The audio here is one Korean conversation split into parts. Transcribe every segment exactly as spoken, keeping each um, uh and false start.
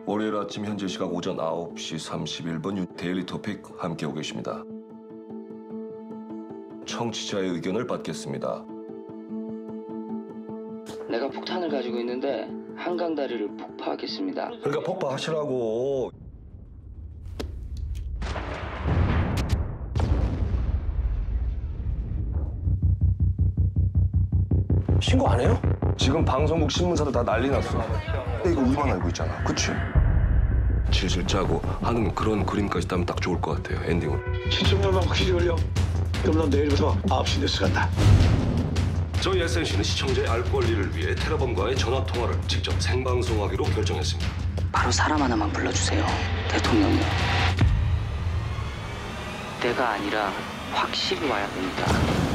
월요일 아침 현재 시각 오전 아홉 시 삼십일 분 데일리 토픽 함께하고 계십니다. 청취자의 의견을 받겠습니다. 내가 폭탄을 가지고 있는데 한강 다리를 폭파하겠습니다. 그러니까 폭파하시라고. 신고 안 해요? 지금 방송국 신문사도 다 난리 났어. 근데 이거 우리만 알고 있잖아. 그치? 질질 짜고 하는 그런 그림까지 따면 딱 좋을 것 같아요. 엔딩은. 시청률만 확실히 올려. 그럼 넌 내일부터 아홉 시 뉴스 간다. 저희 에스엔씨는 시청자의 알 권리를 위해 테러범과의 전화통화를 직접 생방송하기로 결정했습니다. 바로 사람 하나만 불러주세요. 대통령이요. 내가 아니라 확실히 와야 됩니다.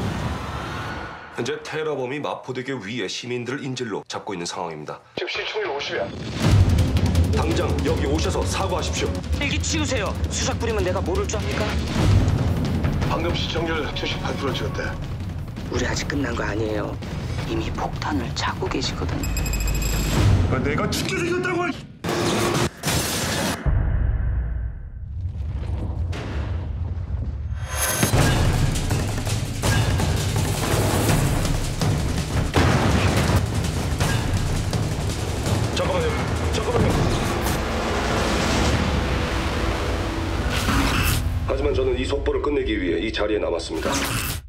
현재 테러범이 마포대교 위에 시민들을 인질로 잡고 있는 상황입니다. 지금 시청률 오십이야. 당장 여기 오셔서 사과하십시오. 일기 치우세요. 수작 부리면 내가 모를 줄 압니까? 방금 시청률 칠십팔 퍼센트 찍었대. 우리 아직 끝난 거 아니에요. 이미 폭탄을 차고 계시거든요. 내가 죽게 생겼다고! 잠깐만요. 잠깐만요. 하지만 저는 이 속보를 끝내기 위해 이 자리에 남았습니다.